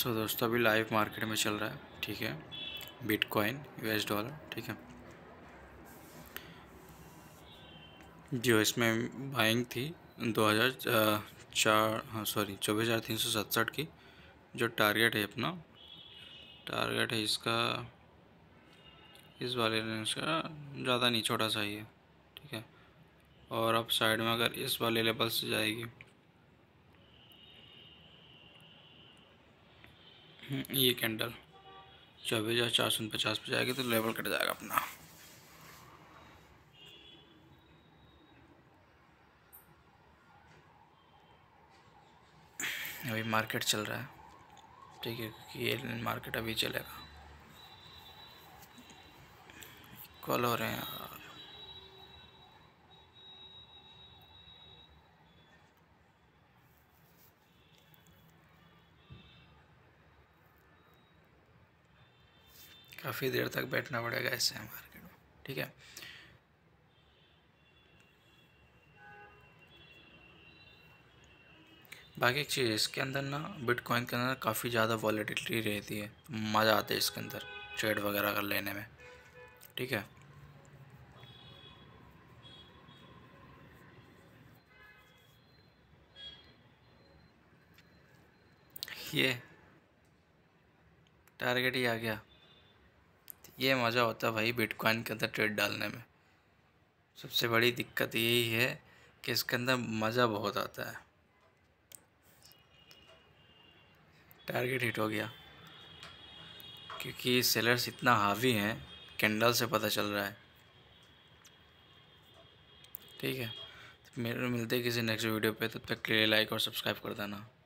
सो दोस्तों अभी live market में चल रहा है, ठीक है, बिटकॉइन US$, ठीक है। जो इसमें बाइंग थी 24,367 की। जो टारगेट है अपना, टारगेट है इसका, इस वाले रेंज का ज़्यादा नहीं, छोटा सा ही है, ठीक है। और अब साइड में अगर इस वाले लेवल से जाएगी, ये कैंडल 24,450 पे जाएगी तो लेवल कट जाएगा अपना। अभी मार्केट चल रहा है, ठीक है, क्योंकि ये मार्केट अभी चलेगा। कॉल हो रहे हैं यार, काफ़ी देर तक बैठना पड़ेगा ऐसे मार्केट में, ठीक है। बाकी एक चीज़ इसके अंदर ना, बिटकॉइन के अंदर काफ़ी ज़्यादा वॉलेटिलिटी रहती है, मज़ा आता है इसके अंदर ट्रेड वगैरह कर लेने में, ठीक है। ये टारगेट ही आ गया, ये मज़ा होता है भाई बिटकॉइन के अंदर ट्रेड डालने में। सबसे बड़ी दिक्कत यही है कि इसके अंदर मज़ा बहुत आता है। टारगेट हिट हो गया क्योंकि सेलर्स इतना हावी हैं, कैंडल से पता चल रहा है, ठीक है। मेरे मिलते हैं किसी नेक्स्ट वीडियो पे, तब तक के लिए लाइक और सब्सक्राइब कर देना।